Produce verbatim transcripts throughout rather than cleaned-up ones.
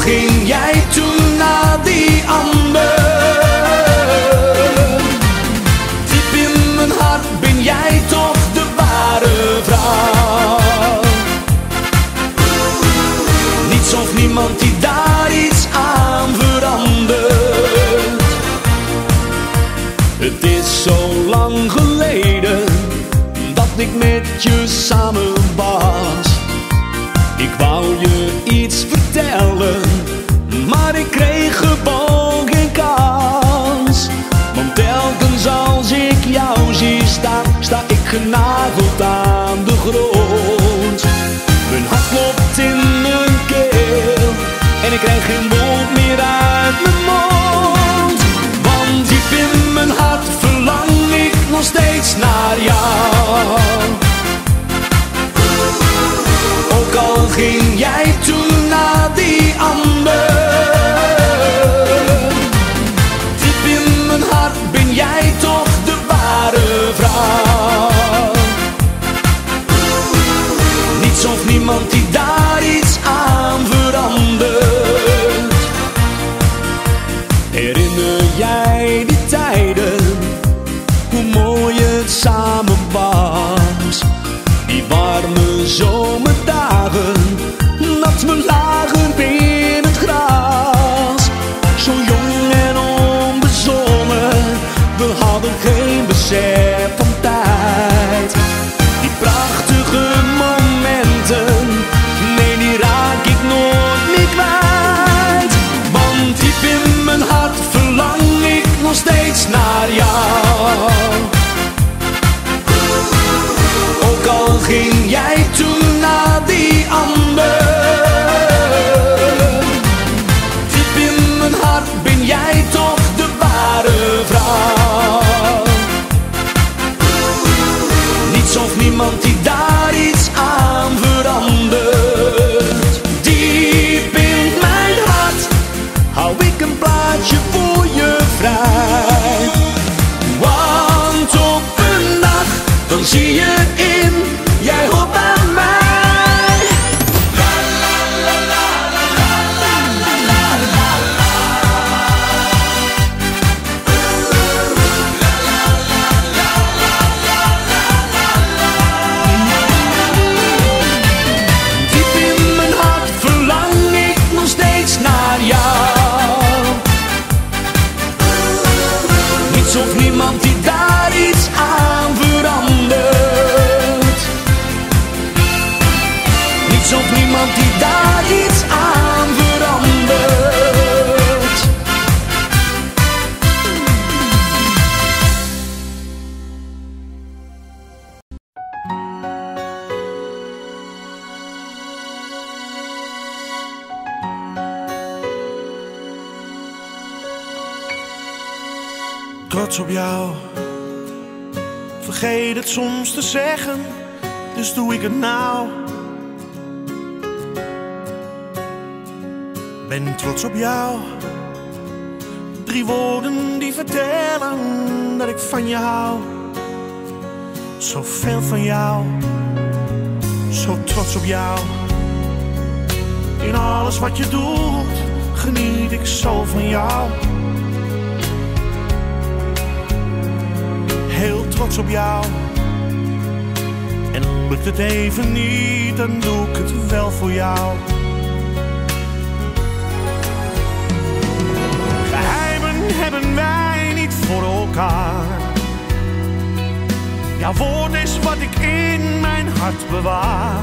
ging jij toen naar die ander. Diep in mijn hart ben jij toch de ware vrouw. Niets of niemand die daar iets aan verandert. Het is zo lang geleden dat ik met je samen was. Ik wou je iets vertellen, maar ik kreeg gewoon geen kans. Want telkens als ik jou zie staan, sta ik genageld aan de grond. Mijn hart klopt in mijn keel en ik krijg geen woord meer uit mijn mond. Want diep in mijn hart verlang ik nog steeds naar jou. Ook al ging jij toen naar die ander. Diep in mijn hart ben jij toch de ware vrouw. Niets of niemand die daar iets aan verandert. Herinner jij die tijden, hoe mooi het samen was? Die warme zomerdagen, dat we lagen in het gras. Zo jong en onbezonnen, we hadden geen besef van tijd. Die prachtige momenten, nee die raak ik nooit meer kwijt. Want diep in mijn hart verlang ik nog steeds naar jou. Ook al ging jij toen naar die ander. Diep in mijn hart ben jij toch de ware vrouw. Niets of niemand die daar iets aan verandert. Diep in mijn hart hou ik een plaatsje voor je vrij. Want op een dag dan zie je in, jij hoort bij mij. Diep in mijn hart verlang ik nog steeds naar jou. Niets of niemand die daar iets aan verandert. Niets of niemand die daar iets aan verandert. Trots op jou, vergeet het soms te zeggen, dus doe ik het nou. Ben trots op jou, drie woorden die vertellen dat ik van je hou. Zoveel van jou, zo trots op jou. In alles wat je doet, geniet ik zo van jou. Heel trots op jou. En lukt het even niet, dan doe ik het wel voor jou. Geheimen hebben wij niet voor elkaar. Jouw woord is wat ik in mijn hart bewaar.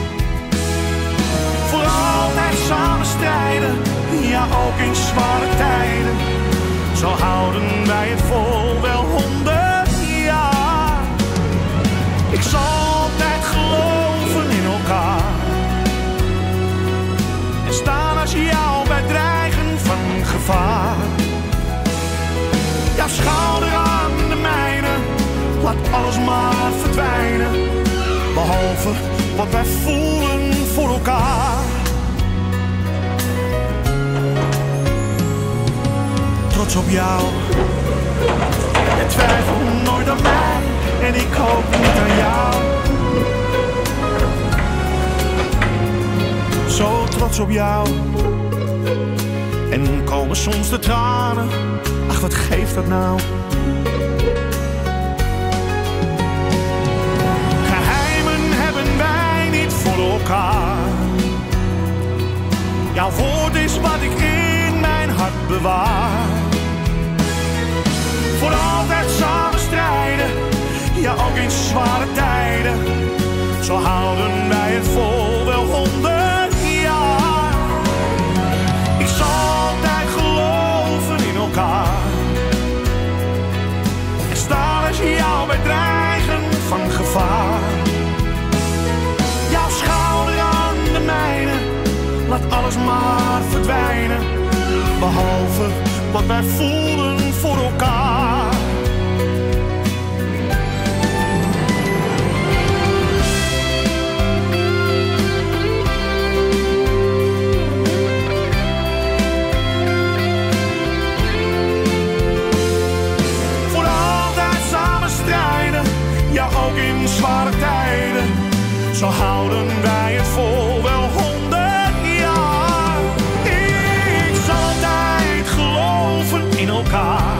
Voor altijd samen strijden, ja ook in zware tijden. Zo houden wij het vol wel honderd jaar. Ik zal altijd geloven in elkaar. En staan als jou bij dreigen van gevaar. Jouw schouder aan de mijne, laat alles maar verdwijnen. Behalve wat wij voelen voor elkaar. Trots op jou. Je twijfelt nooit aan mij en ik hoop niet aan jou. Zo trots op jou. En komen soms de tranen, ach wat geeft dat nou? Geheimen hebben wij niet voor elkaar. Jouw woord is wat ik in mijn hart bewaar. Voor altijd samen strijden, ja ook in zware tijden. Zo houden wij het vol wel honderd jaar. Ik zal altijd geloven in elkaar. En staan als jou bij dreigen van gevaar. Jouw schouder aan de mijne, laat alles maar verdwijnen. Behalve wat wij voelen voor elkaar. Voor altijd samen strijden, ja ook in zware tijden. Zo houden wij het vol wel honderd jaar. Ik zal altijd geloven in elkaar.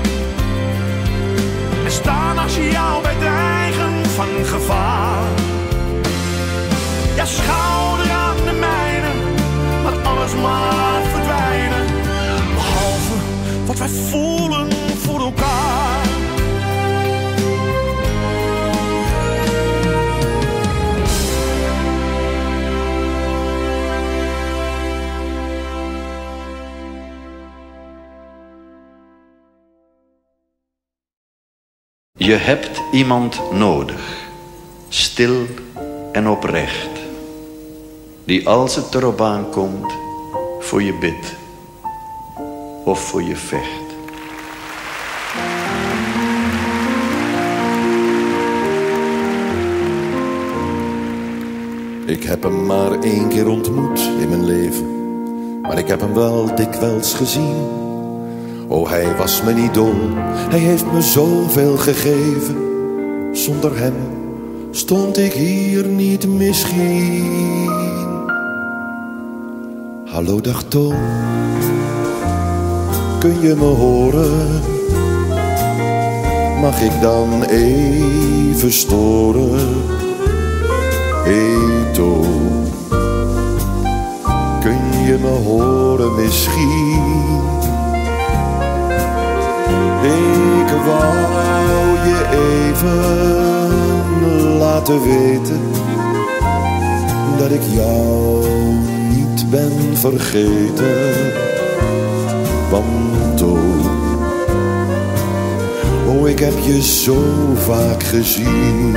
En staan als je jou bij dreigen van gevaar. Ja, schouder aan de mijne, laat alles maar verdwijnen. Behalve wat wij voelen voor elkaar. Je hebt iemand nodig, stil en oprecht, die als het erop aankomt voor je bidt of voor je vecht. Ik heb hem maar één keer ontmoet in mijn leven, maar ik heb hem wel dikwijls gezien. Oh, hij was me niet dol, hij heeft me zoveel gegeven. Zonder hem stond ik hier niet misschien. Hallo, dag Toon, kun je me horen? Mag ik dan even storen? Hey Toon, kun je me horen misschien? Ik wou je even laten weten dat ik jou niet ben vergeten. Want oh, oh, ik heb je zo vaak gezien.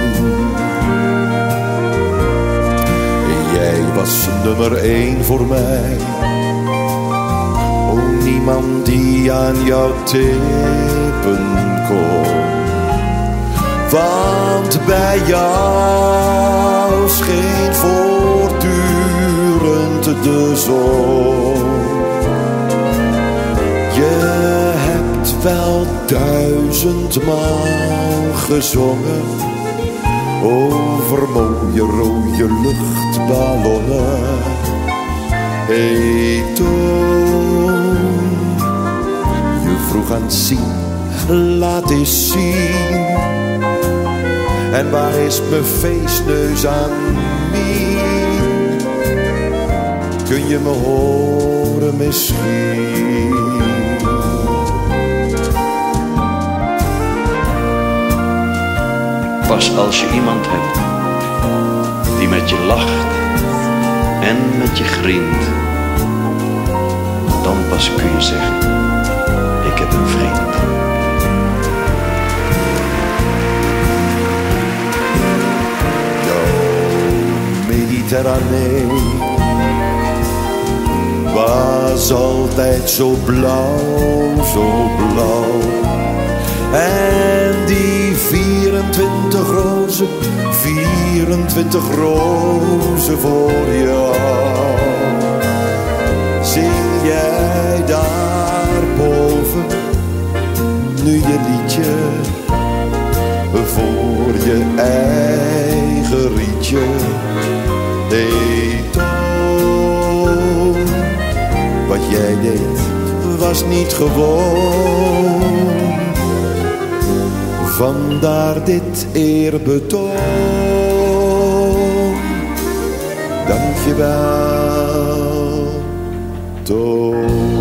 Jij was nummer één voor mij. Oh, niemand die aan jou tippen kon. Want bij jou scheen voortdurend de zon. Je hebt wel duizendmaal gezongen over mooie rode luchtballonnen. Hey Toon, je vroeg aan het zien, laat eens zien. En waar is mijn feestneus aan mien? Kun je me horen misschien? Pas als je iemand hebt die met je lacht en met je grient, dan pas kun je zeggen, ik heb een vriend. Mediterranee was altijd zo blauw, zo blauw. En die vierentwintig rozen, vierentwintig rozen voor jou. Zing jij daarboven nu je liedje voor je eigen rietje? Nee, Toon, wat jij deed was niet gewoon. Vandaar dit eerbetoon. Dank je wel, Toon.